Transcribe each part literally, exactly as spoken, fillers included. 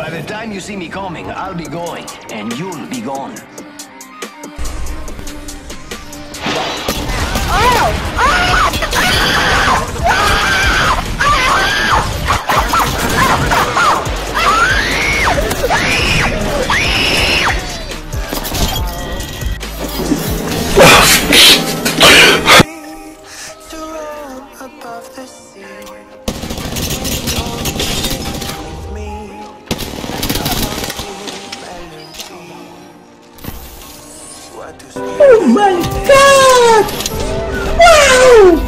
By the time you see me coming, I'll be going, and you'll be gone. Oh my god! Wow!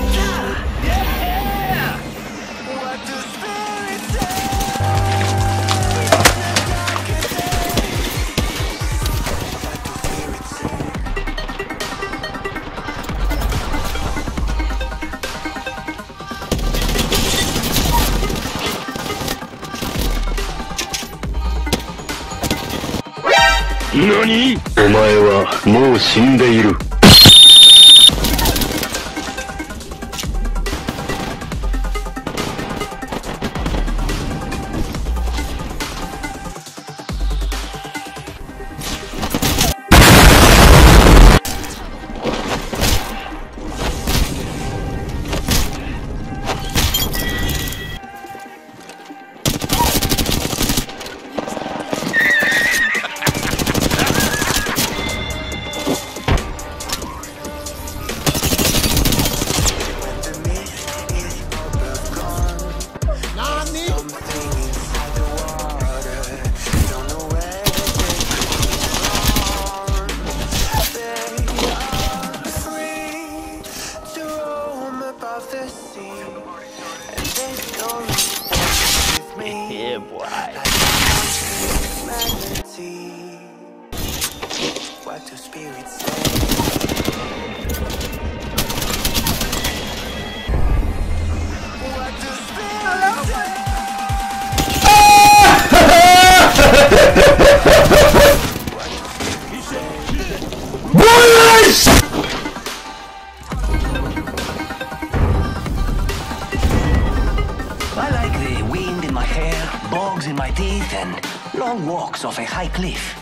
NANI?! お前はもう死んでいる。 Yeah, boy. What do spirits say? What do spirits say? I like the wind in my hair, bugs in my teeth, and long walks off a high cliff.